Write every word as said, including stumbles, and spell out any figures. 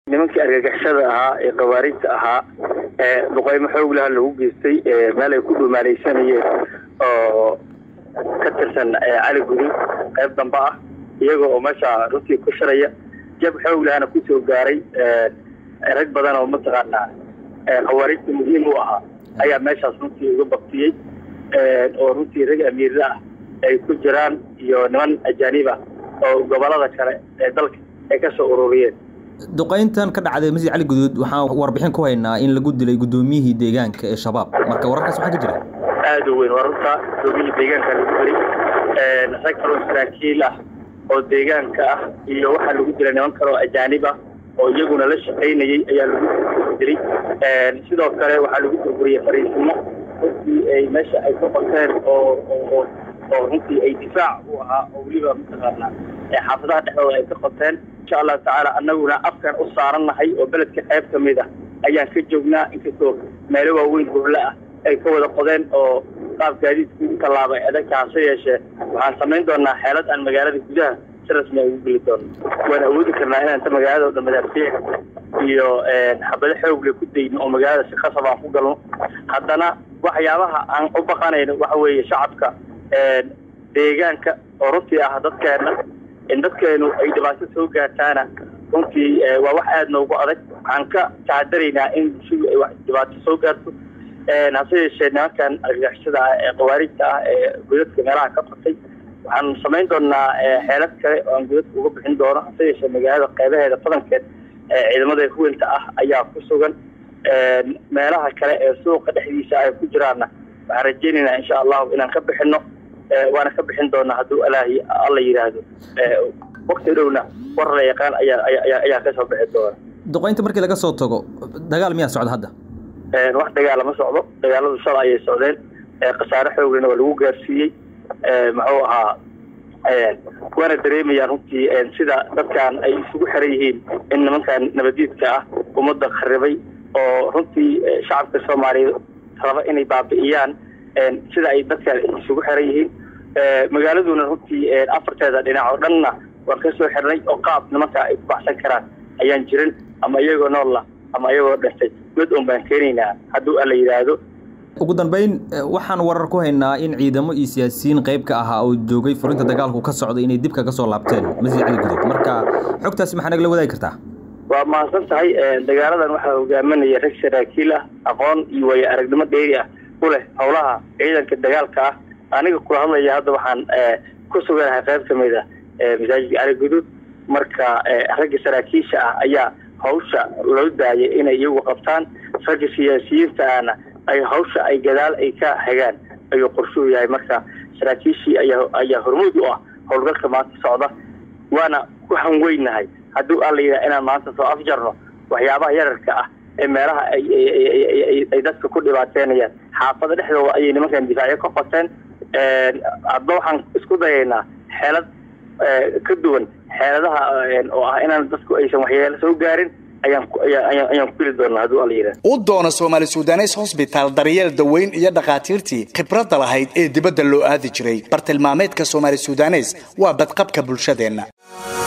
nimankii argagixisada ahaa ee qawaariidta ahaa ee duqeymo xoog leh lagu geystay meel ay ku dhumaaleysanayeen oo ka tirsan Cali Gudi qayb dambe ah iyagoo oo meesha runtii ku shiraya jab xoog lehna ku soo gaaray rag badan oo mataqaana qawaariidta muhiim u ahaa ayaa meeshaas runtii uga baqtiyay oo runtii rag amiir ah ay ku jiraan iyo niman ajaanib ah oo gobolada kale ee dalka ay ka soo ururiyeen duqeyntan ka dhacday masjid Cali Guduud waxaan warbixin ku haynaa in lagu dilay gudoomiyihii deegaanka ee shabaab marka wararkaas waxa ka jira aad u weyn wararka gudoomiyihii deegaanka lagu dilay ee rag kale oo saraakiil ah oo deegaanka ah iyo waxa lagu dilay niman kale oo ajaanib ah oo iyaguna la shaqeynayay ayaa lagu dilay ee sidoo kale waxa lagu burburiyay fariisimo runtii ay meesha ay ku qabteen oo oo oo runtii ay difaac u ahaa oo waliba mataqaana ee xaafadaha dhexdooda ay ka qabteen insha Allah taala annaguna afkan u saaranahay oo beledka qayb kamid ah ayaan ka joognaa inkastoo meelo waaweyn gobol ah ay ka wada qodeen oo qaab gaadiidku talaabay adeegkaas yeeshe waxaan sameyn doonaa xeelad aan magaalada gudaha si rasmi ah ugu geli doono waan awoodi karnaa inaan ta magaalada oo dhammaadsiin iyo xabada xoog leh ku dayno oo magaalada si khasab ah ku galno haddana waxyaabaha aan u baqanayno waxa weeye shacabka deegaanka oo runtii ah dadkeena in dadkeenu ay dhibaato soo gaartaana runtii waa wax aad noogu adag waxaan ka taxadaraynaa in bulshadu ay wax dhibaato soo gaarto hase yeeshee nimankan argagixisada ah ee qawaariidta ah ee godadka meelaha ka qabtay waxaan samayn doonaa xeelad kale oo aan godadka uga bixin doono hase yeeshee magaalada qaybaheeda badankeed ciidamada huwanta ah ayaa ku sugan meelaha kale ee suuqa dhexdiisa ay ku jiraanna waxaan rajaynaynaa insha Allah inaan ka bixino waana ka bixin doonaa hadduu Ilaahay alla yiraahdo waqti dhowna war la yaqaan ayaa ayaa ayaa ka soo bixi doona duqeynta markii laga soo tago dagaal miyaa socda hadda ee wax dagaal ma socdo dagaaladu shalay ayay socdeen ee qasaare xoog leh waa lagu gaarsiiyay ee muxuu ahaa ee waana dareemayaan runtii sida dadkan ay isugu xiran yihiin in nimankan nabadiidka ah ummadda kharibay oo runtii shacabka Soomaaliyeed raba inay baabi'iyaan sida ay dadka isugu xiran yihiin magaaladuna runtii afarteeda dhinac oo dhanna waan ka soo xirnay oo qaab nimanka ay ku baxsan karaan ayaan jirin ama iyagoo nool ah ama iyagoo dhintay mid un baan keenaynaa hadduu alla yiraahdo ugu dambeyn waxaan warar ku haynaa in ciidamo iyo siyaasiyiin qayb ka ahaa oo joogay furinta dagaalku ka socday inay dib kaga soo laabteen masjid Cali Guduud marka xogtaasi maxaa naga la wadaagi kartaa waa maasan tahay dagaaladan waxa hogaaminaya rag saraakiil ah aqoon iyo way aragnimo dheeri ah u leh howlaha ciidanka dagaalka ah aniga ku hadlaya hadda waxaan ku suganahay qayb kamid ah masjid Cali Guduud marka rag saraakiisha ah ayaa hawsha loo daayay inay iyagu qabtaan rag siyaasiyiinta ana ay hawsha ay gadaal ay ka hagaan ayuu qorsho yahay marka saraakiishii ayaa ayaa hormuud u ah howlgalka maanta socda waana ku hanweynahay hadduu alla yiraahdo inaan maanta soo afjarno waxyaabaha yararka ah ee meelaha ay ay dadka ku dhibaateynayaan xaafada dhexdooda ayay nimankan difaacyo ka qoteen hadda waxaan isku dayaynaa xeelad ka duwan xeeladaha oo ah inaan dadku aysan waxyeelo soo gaarin ayaan ayaan ayaan ku fili doonaa hadduu alla yiraahdo u doona Soomaali Suudaneys Hospital daryeel daweyn iyo dhaqaatiirtii khibrada lahayd ee dibadda loo aadi jiray bartilmaameedka Soomaali Suudaneys waa badqabka bulshadeena.